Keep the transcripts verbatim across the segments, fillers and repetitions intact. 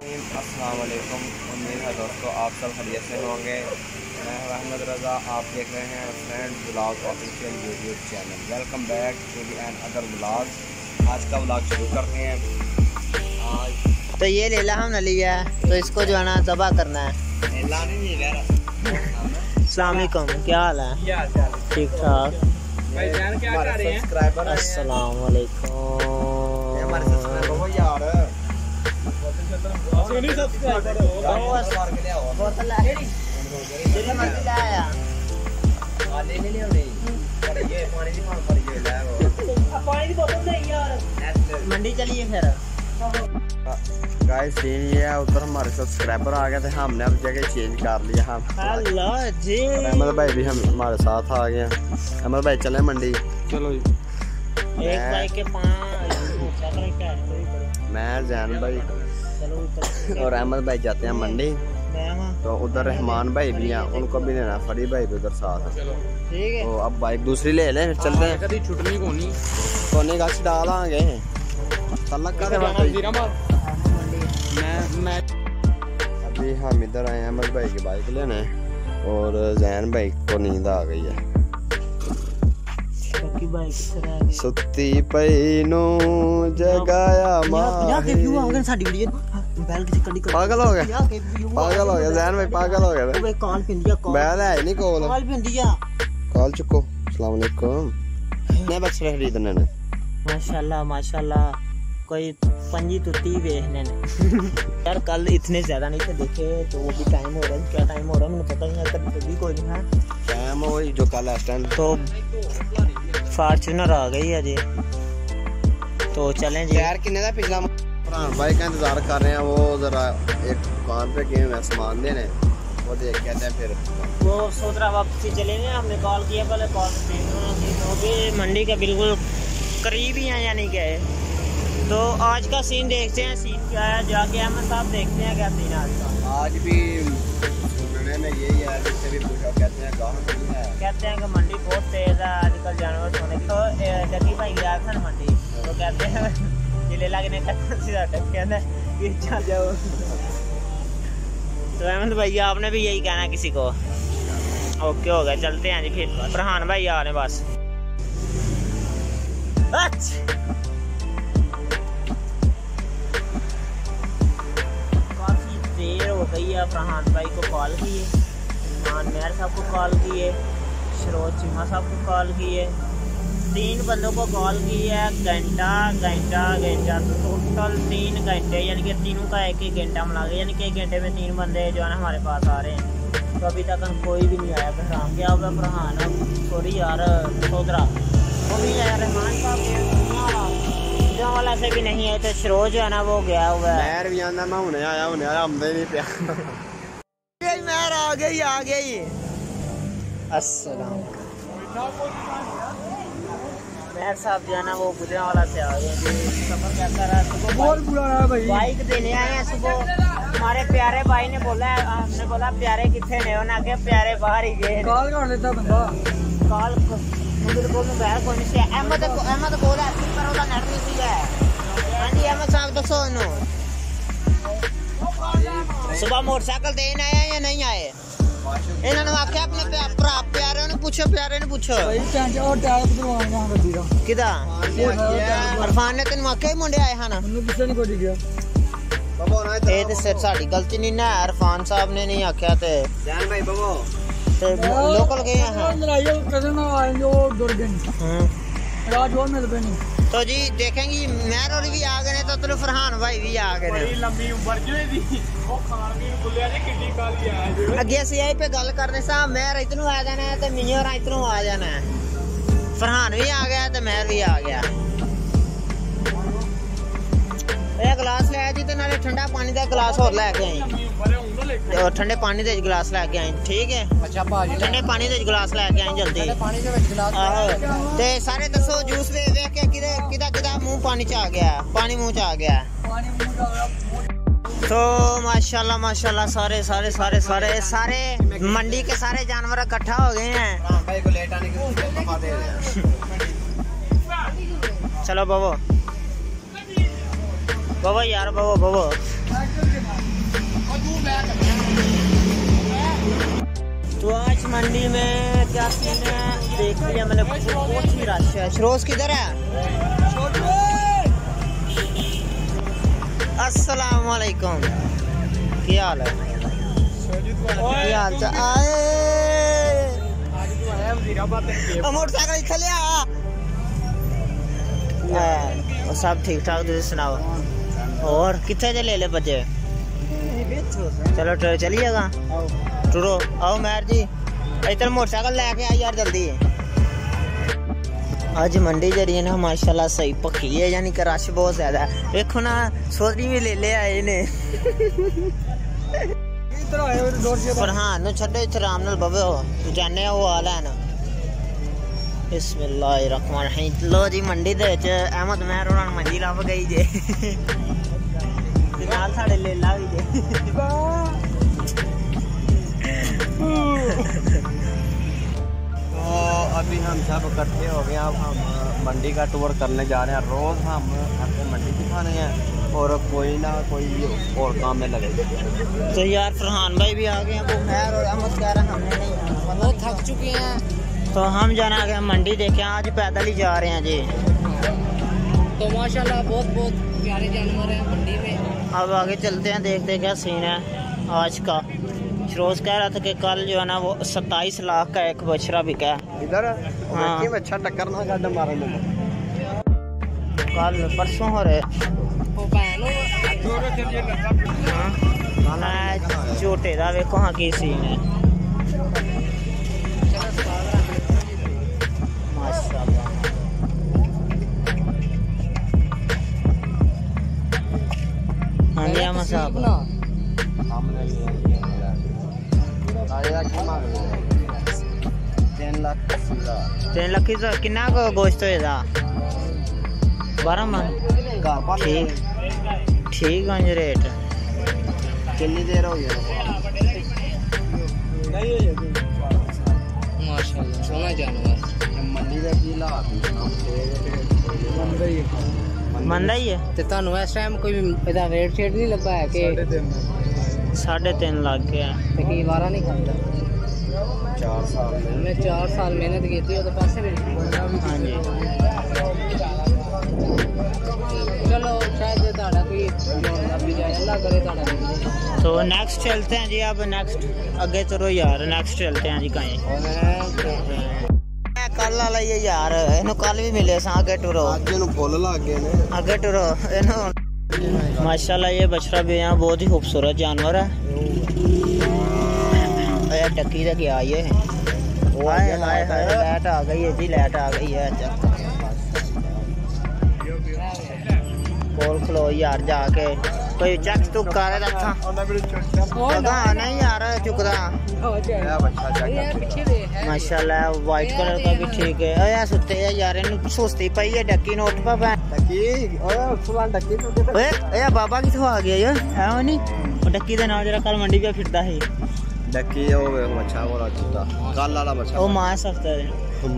अस्सलाम वालेकुम। उम्मीद है दोस्तों आप सब खैरियत से होंगे। मैं अहमद रज़ा, आप देख रहे हैं friends vlog official YouTube channel. Welcome back to the another vlog. आज का व्लॉग शुरू करते हैं। आज तो ये लेला हमने लिया है, तो इसको जो है ना ज़बह करना है। अस्सलाम वालेकुम, क्या हाल है? ठीक ठाक। अस्सलाम वालेकुम। मंडी चलिए फिर। गाइस सीन ये है, उधर हमारे सब्सक्राइबर आ गए थे, हमने अब जगह चेंज कर लिया। हम अल्लाह जी, अहमद भाई भी हम हमारे साथ आ गए। अहमद भाई चले मंडी। चलो जी। एक भाई के पाँच, मैं जैन भाई और अहमद भाई जाते हैं मंडी। तो उधर रहमान भाई भी हैं, उनको भी लेना। फरी भाई भी उधर साथ है। ठीक है। तो अब बाइक दूसरी ले लें, चलते हैं। कभी छुटनी कोनी कोने का डालांगे तलक कर मैं मैं अभी हम इधर आए हैं अहमद भाई की बाइक लेने, और जैन भाई को नींद आ गई है। सुती पई नू जगाया पागल हो गया पागल हो गया जैन भाई, पागल हो गया। बैल है नहीं कोल कॉल चुको। अस्सलाम वालेकुम। मैं बच खरीदने ने माशाल्लाह माशाल्लाह, कोई पंजी तुती बेचने ने। यार कल इतने ज्यादा नहीं थे देखे, तो वो भी टाइम हो रहा है। क्या टाइम हो रहा है मुझे पता नहीं है, कभी कोई नहीं है टाइम वही जो कल लास्ट टाइम। तो फॉर्च्यूनर आ गई है जी, तो चलें जी। यार किन्ने दा पिछला भाई का इंतजार कर रहे हैं। वो जरा एक दुकान पे गए हैं सामान देने, वो देख के आते हैं फिर वो सोच रहा वापसी चलेंगे। हमने कॉल किया, पहले कॉल तो भी मंडी के बिल्कुल करीब ही हैं, यानी क्या है। तो आज का सीन देखते हैं, सीन क्या है। जाके अहमद साहब देखते हैं क्या सीन आज का। आज भी सुनने में यही है, जिससे भी पूछा कहते हैं गाँव नहीं है, कहते हैं कि मंडी बहुत तेज है आजकल जानवर सोने की। तो जगी भाई गया था मंडी, तो कहते हैं जिले लगने कहना चल जाओ। तो अहमद भैया आपने भी यही कहना किसी को? ओके हो गया, चलते हैं जी फिर। फरहान भाई आ रहे बस। काफी देर हो गई है। फरहान भाई को कॉल किए, मान मेहर साहब को कॉल किए, शरोज चीमा साहब को कॉल किए, तीन बंदों को कॉल की है। घंटा घंटा घंटा तो टोटल तीन घंटे, यानी कि तीनों का एक एक घंटा मिला के, यानी कि एक घंटे में तीन बंदे जो है ना हमारे पास आ रहे हैं। तो अभी तक कोई भी नहीं आया। फरहान क्या हुआ? फरहान सॉरी यार सोदरा वो भी आया, रहमान साहब वाला से भी नहीं आए। तो शरोज जो है ना वो गया हुआ है। भी आना, मैं हुने आया हुने आया हमने नहीं पिया। मेहर आ गई आ गई। अस्सलाम मेहर साहब जो है ना वो गुजरा वाला से आ गए। सफर कैसा रहा? बहुत बुरा रहा भाई। बाइक देने आए हैं सुबह। हमारे प्यारे भाई ने बोला, हमने बोला प्यारे कितने ने, उन्हें आगे प्यारे बाहर ही गए। कॉल कर लेता बंदा, कॉल बिल्कुल में बाहर कोई नहीं। अहमद अहमद बोला पर ਉਹਦਾ ਨੈਟ ਨਹੀਂ ਸੀਗਾ। ਹਾਂਜੀ अहमद साहब दसो इन्हों सुबह मोटरसाइकिल देने आए या नहीं आए? इन्होंने आख्या अपने भरा प्यारे ने पूछो, प्यारे ने पूछो किदा इरफान ने तेन आख्या मुंडे आए हैं। ये तो सिर साड़ी गलती नहीं ना, इरफान साहब ने नहीं आख्या। लोकल गए हैं तो जी देखेंगे। मेहर और भी आ गए, तो तुम फरहान भाई भी आ गए। अगे अस यही पे गल करने सा, मेहर इतनू आ जाना है, तो मियां और इतनू आ जाना है। फरहान भी आ गया, तो मेहर भी आ गया। एक गिलास ले आए जी, तो नाले ठंडा पानी का गिलास और लेके आई। ठंडे पानी का गिलास लेके आई, ठीक है। अच्छा भाजी, ठंडे पानी का गिलास लेके आई जल्दी। आहो ते सारे दसो जूस वे वे के किदा किदा किदा मुंह पानी च आ गया, पानी मुंह च आ गया। तो माशाल्लाह माशाल्लाह सारे सारे सारे सारे सारे मंडी के सारे जानवर इकट्ठा हो गए हैं। भाई को लेट आने की चलो बाबो बाबा यार बाबो बाबो मंडी में क्या सीन है देख लिया मैंने, बहुत ही रश है। शरोज किधर है? अस्सलाम वालेकुम, क्या हाल है? क्या हाल चाल? मोटरसाइकिल इत्थे लिया सब ठीक ठाक, तुम सुनाओ? और कितने जे ले ले बजे? चलो चलिएगा, टुरो आओ मैर जी, इधर मोटरसाइकिल लेके आ यार जल्दी। आज मंडी जरी है ना माशाल्लाह सही पक्की है, यानी कि रश बहुत ज्यादा है। देखो ना सोरी भी ले ले आए ने फरहान नु छड्डो इत्थे आराम नाल बवे हो, तू जाने वो हाल है ना। बिस्मिल्लाहिर्रहमानिर्रहीम। लो जी मंडी दे विच अहमद महर होना मंडी लभ गई जे ते नाल साडे लेला भी जे। तो अभी हम सब इकट्ठे हो गए, अब हम मंडी का टूर करने जा रहे हैं। रोज़ हम आपको मंडी दिखाने हैं और कोई ना कोई और काम में लगे। तो यार फरहान भाई भी आ गए हैं, वो महर और अहमद कह रहे हैं हमने नहीं आना, वो थक चुके हैं। तो हम जाना आ गए मंडी देखें, आज पैदल ही जा रहे हैं जी। तो माशाल्लाह बहुत बहुत प्यारे जानवर हैं मंडी में। अब आगे चलते हैं, देखते हैं क्या सीन है आज का। शरोज कह रहा था कि कल जो है ना वो सत्ताईस लाख का एक बछड़ा बिका है इधर। हाँ। अच्छा टक्कर ना गाड़ मारे कल परसों हो रहे झोटे का वेखो हाँ की सीन है माशाल्लाह। हाँ जी अहमद साहब तीन लाख किन्ना गोश्त होएगा? बारह मन ठीक ठीक गंज रेट। कितनी देर हो गई? माशाल्लाह सोना जानवर। मंडी का की लाभ मंदा ही है। ते तानू इस टाइम कोई इहदा रेट शेट नहीं लगा है कि साढ़े तीन लाख गया ते की वारा नहीं खाता? चार साल में मैं चार साल मेहनत की थी, तो पैसे भी हाँ जी। चलो शायद ताड़ा कोई अभी जाए, अल्लाह करे ताड़ा। तो नेक्स्ट चलते हैं जी, अब नेक्स्ट आगे चलो यार, नेक्स्ट चलते हैं जी कहीं। कल वाला ये यार इन्हों कल भी मिले सा, आगे टुरो फुल लग गए ने, आगे टुरो इन्हों। माशाल्लाह ये बछड़ा भी यहाँ बहुत ही खूबसूरत जानवर है। टक्की तक गया ये हाय हाय हाय लाइट आ गई है जी, लाइट आ गई है। अच्छा कोल खलो यार जाके कोई चेक चुक कर रखा नहीं यार चुकदा। माशाल्लाह वाइट कलर का भी ठीक है। ओए सुते है यार, इन्हू सुस्ती पई है। डक्की नोट पा डक्की ओए डक्की ओए ए बाबा किथों आ गया यार? है नहीं वो डक्की दा नाम जरा कल मंडी पे फिरदा है। डक्की ओ वे मच्छा वाला चुता कल वाला मच्छा ओ मां सफ्ता है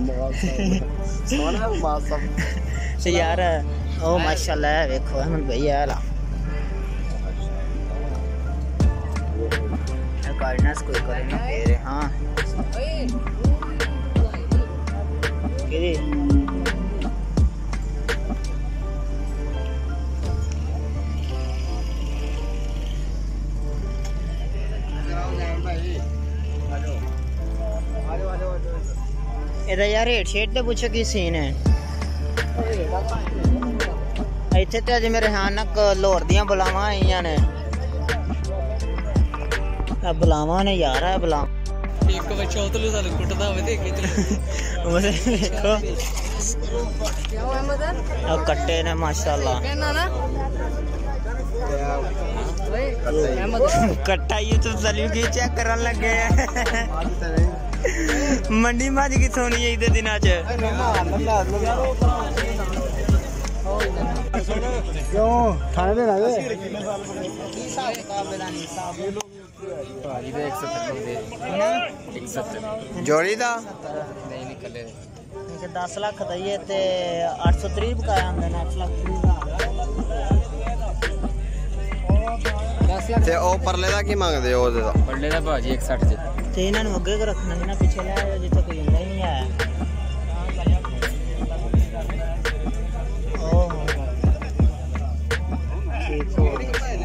सोना मां सब से यार। ओ माशाल्लाह देखो अहमद भैया आला गाइडनेस कोई करे ना फेरे। हाँ किरी ਇਹਦਾ ਯਾਰ ਰੇਟ ਸ਼ੇਟ ਤੇ ਪੁੱਛੋ ਕੀ ਸੀਨ ਹੈ ਇੱਥੇ ਤੇ ਅਜੇ ਮੇਰੇ ਹਾਂ ਨਾ ਲਾਹੌਰ ਦੀਆਂ ਬੁਲਾਵਾਂ ਆਈਆਂ ਨੇ। ਆ ਬੁਲਾਵਾਂ ਨੇ ਯਾਰ ਆ ਬੁਲਾ ਇੱਕ ਬੱਚਾ ਉਤਲੂ ਸਾਲ ਕੁੱਟਦਾ ਹੋਵੇ ਤੇ ਕਿਤੇ ਉਹ ਦੇਖੋ ਕਿਉਂ ਅਹਿਮਦ ਆ ਕੱਟੇ ਨੇ ਮਾਸ਼ਾਅੱਲਾ। ਕਹਿਣਾ ਨਾ ਓਏ ਅਹਿਮਦ ਕੱਟਾ ਇਹ ਤਾਂ ਸਲੀਮ ਕੀ ਚੈੱਕ ਕਰਨ ਲੱਗੇ ਮੰਡੀ ਮਾਜ ਕੀ ਸੋਣੀ ਇਹਦੇ ਦਿਨਾਂ ਚ क्यों खाने देना है जोड़ी दा नहीं निकले दस लाख दईए ते अठ सौ त्री बकाया हमने अठ लाख दस दस लाख ਤੇ ਉਹ ਪਰਲੇ ਦਾ ਕੀ ਮੰਗਦੇ ਹੋ ਉਹਦੇ ਦਾ? पड़े का भाजी एक सठ च ਤੇ ਇਹਨਾਂ ਨੂੰ ਅੱਗੇ ਕੋ ਰੱਖਣਾ ਸੀ ਨਾ, ਪਿੱਛੇ ਲੈ ਆਇਓ ਜਿੱਥੇ ਕੋਈ ਹੁੰਦਾ ਹੀ ਨਹੀਂ ਆਇਆ। ਓਹ ਠੀਕ ਹੋ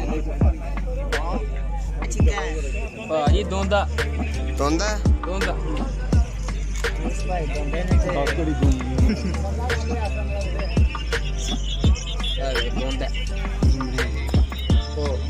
ਠੀਕ ਹੈ भाजी दोंदा ਤੁੰਦਾ दोंदा ਇਸ ਭਾਈ ਬੰਦੇ ਨੇ ਤੇ बाकड़ी दोंदा अरे दोंदा ਉਹ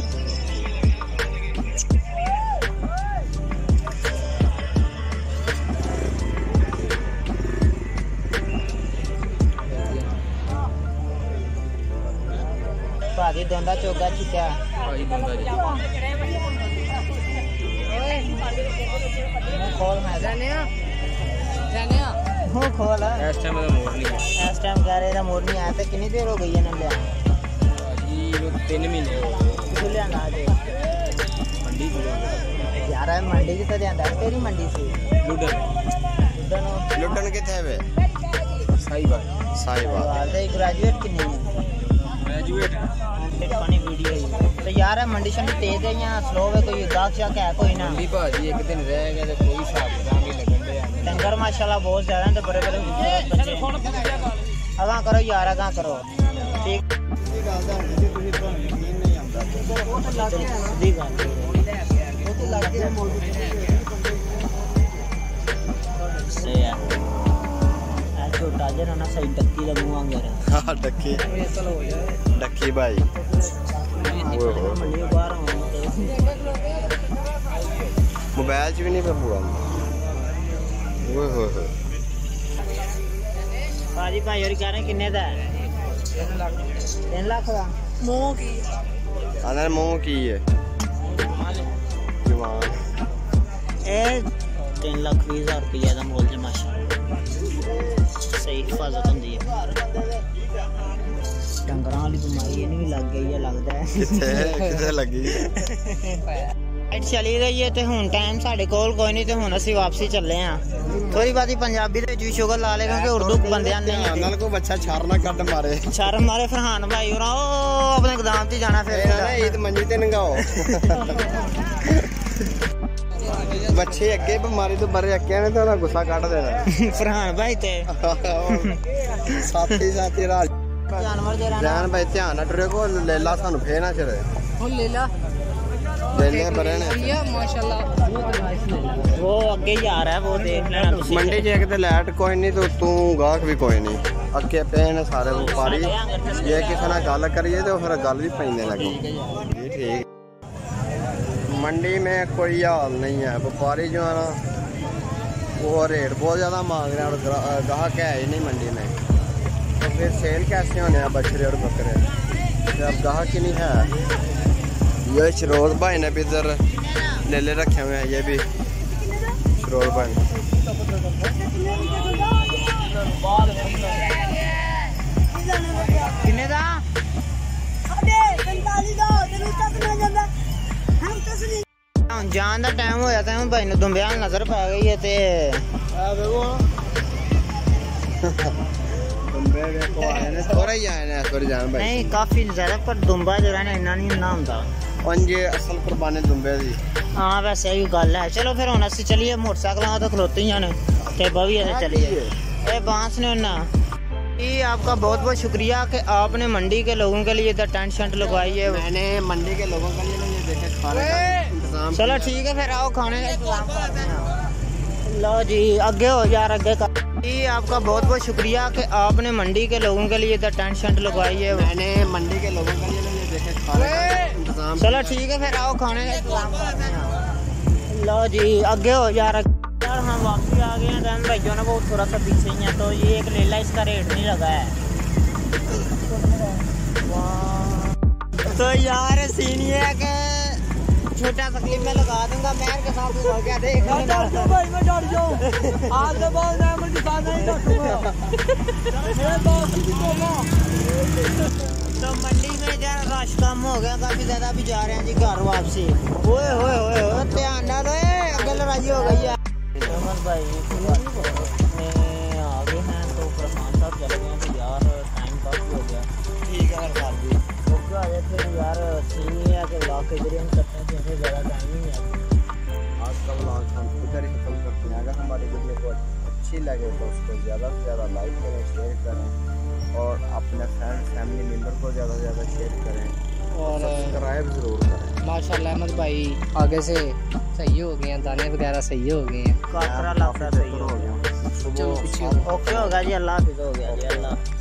ਭਾਜੀ ਦੋਂਦਾ ਚੋਗਾ ਚੁੱਕਿਆ। भाजी दोंदा जी खोल मैं जाने जाने हो खोल इस टाइम तो मोड़ नहीं है इस टाइम कह रहे मोड़ नहीं आया तो कितनी देर हो गई है ना लिया भाजी तीन महीने हो गए कितने लिया ना आज मंडी को यार मंडी की तो लिया तेरी मंडी से लुडन लुडन ਲੁੱਟਣ ਕਿੱਥੇ ਵੇ? सही बात ਸਾहिਵਾਲ। तो ग्रेजुएट की नहीं है ग्रेजुएट फनी वीडियो है तो यार मंडी शंडी तेज है या स्लो है कोई दाग शाक है कोई ना मंडी भाजी एक दिन रह गया तो कोई हिसाब किताब नहीं लगन दे डंगर माशाल्लाह बहुत ज्यादा हैं तो बड़े बड़े बच्चे अगा करो यार अगा करो ठीक सीधी गल छोटा जरा ना सही डक्की का मुंह आंगे ਹਾਂ ਡੱਕੀ ਡੱਕੀ ਭਾਈ। मंडी बाहर ਮੋਬਾਈਲ 'ਚ ਵੀ ਨਹੀਂ ਪਿਆ ਪੂਰਾ। ਓਏ ਹੋਏ ਹੋਏ भाजी भाई और कह रहे हैं किन्ने दा है? तीन लाख का मोह की ਆਨਰ ਮੂੰਹ ਕੀ ਹੈ? ਜਵਾਨ ए तीन लाख बीस हजार रुपये का मोल जमा सही हिफाजत होंगी है डंगर वाली बीमारी इन्हें भी लग गई है लगता है ਕਿੱਥੇ ਕਿੱਥੇ ਲੱਗੀ? लाइट चली रही है तो हुन टाइम साढ़े कोल कोई नहीं तो हुन ਅਸੀਂ वापसी ਚੱਲੇ ਆ थोड़ी बात पंजाबी ਦੇ ਵਿੱਚ ਸ਼ੁਗਰ ਲਾ ਲੇ ਕਿਉਂਕਿ ਉਰਦੂ ਬੰਦਿਆਂ ਨਹੀਂ ਧਿਆਨ ਨਾਲ ਕੋਈ ਬੱਚਾ ਛਾਰ ਨਾ ਕੱਢ ਮਾਰੇ। ਸ਼ਰਮ ਮਾਰੇ ਫਰਹਾਨ ਭਾਈ ਹੋਰਾਂ ਉਹ ਆਪਣੇ ਗਦਾਮ ਤੇ ਜਾਣਾ ਫਿਰ ਇਹ ਨਾ ਈਦ ਮੰਜੀ ਤੇ ਨੰਗਾਓ। ਬੱਚੇ ਅੱਗੇ ਬਿਮਾਰੀ ਤੋਂ ਬਰੇ ਅੱਕਿਆ ਨੇ ਤਾਂ ਉਹਦਾ ਗੁੱਸਾ ਕੱਢ ਦੇਣਾ। ਫਰਹਾਨ ਭਾਈ ਤੇ ਸਾਥੀ ਸਾਥੀ ਰਾਜ ਜਾਨਵਰ ਦੇ ਰਹਿਣਾ ਜਾਨ ਭਾਈ ਧਿਆਨ ਨਾਲ ਟੁਰੇ ਕੋ ਲੈਲਾ ਸਾਨੂੰ ਫੇਰ ਨਾ ਚੜੇ। वो ले ला ਲੈਲੇ ਬਰੇ ਨੇ ये माशाल्लाह वो ਅੱਗੇ ਹੀ ਆ ਰਿਹਾ वो देख लेना ਤੁਸੀਂ ਮੰਡੀ 'ਚ ਇੱਕ ਤੇ ਲਾਈਟ ਕੋਈ ਨਹੀਂ ਤੇ ਤੂੰ ਗਾਹਕ ਵੀ ਕੋਈ ਨਹੀਂ ਅੱਗੇ ਪਏ ਨੇ ਸਾਰੇ ਵਪਾਰੀ। ਜੇ ਕਿਸੇ ਨਾਲ ਗੱਲ ਕਰੀਏ ਤੇ ਫਿਰ ਗੱਲ ਵੀ ਪੈਂਦੇ ਲੱਗੇ। जी ठीक। मंडी में कोई हाल नहीं है, व्यापारी जो है ना वो रेट बहुत ज़्यादा मांग रहे हैं और ग्राहक है ही नहीं मंडी में, तो फिर सेल कैसे होने हैं बछड़े और बकरे जब ग्राहक ही नहीं है। ये शरोज भाई ने भी इधर ले ले रखे हुए हैं, ये भी शरोज भाई किन्ने दा जान का टाइम होया था भाई ने दुंबिया नजर पै गई है ते थोड़ा ही आए ने इस बार जान भाई नहीं काफी ज्यादा पर दुंबा जो है ना इन्ना नहीं ना होंदा पंजे असल कुर्बानी दुंबे दी। हाँ वैसे ही गल है। चलो फिर हुन असीं चलिए मोटरसाइकिल तो खलोते ही जाने ते बवी ऐसे चलिए ए बांस ने ना। ये आपका बहुत बहुत शुक्रिया कि आपने मंडी के लोगों के लिए इधर टेंट शेंट लगवाई है। मैंने मंडी के लोगों के लिए ये देखे खाने का इंतजाम। चलो ठीक है फिर आओ खाने का इंतजाम करते हैं। लो जी आगे हो यार आगे का। जी आपका बहुत बहुत शुक्रिया कि आपने मंडी के लोगों के लिए इधर टेंट शेंट लगवाई है। मैंने मंडी के लोगों के लिए ये देखे खाने का इंतजाम। चलो ठीक है फिर आओ खाने का इंतजाम करते हैं। लो जी आगे हो यार यार हम वापसी आ गए हैं। दैन भाइयों ने वो थोड़ा सा पीछे ही है तो ये एक लेला इसका रेट नहीं लगा है। तो यार सीन ये है कि छोटा सा क्लिप में लगा दूंगा मेहर के साथ हो गया देख भाई मैं डर जाऊं आज के बाद मैं मुझे साथ नहीं डरूंगा। तो मंडी में जरा रश कम हो गया, काफी ज्यादा भी जा रहे हैं जी घर वापसी। ओए ओए ओए ओए ध्यान ना दे अगले लड़ाई हो गई है। अहमद भाई में आ गए हैं तो प्रशांत साहब चले गए तो यार टाइम काफी हो गया। ठीक है वीडियो आ जाए फिर यार सीन ही है कि ब्लॉग के जरिए हम करते हैं, हमें ज़्यादा टाइम ही नहीं आता। आज का ब्लॉग हम इधर ही खत्म करते हैं। अगर हमारी वीडियो को अच्छी लगे तो उसको ज़्यादा से ज़्यादा लाइक करें, शेयर करें और अपने फ्रेंड फैमिली मेम्बर को ज़्यादा से ज़्यादा शेयर करें और सब्सक्राइब ज़रूर करें। माशाल्लाह अहमद भाई आगे से सही हो गए हैं, दाने वगैरह सही हो गए हैं, काफरा लाफरा सही हो गया, चलो पीछे ओके होगा जी। अल्लाह हाफिज़ हो गया जी। अल्लाह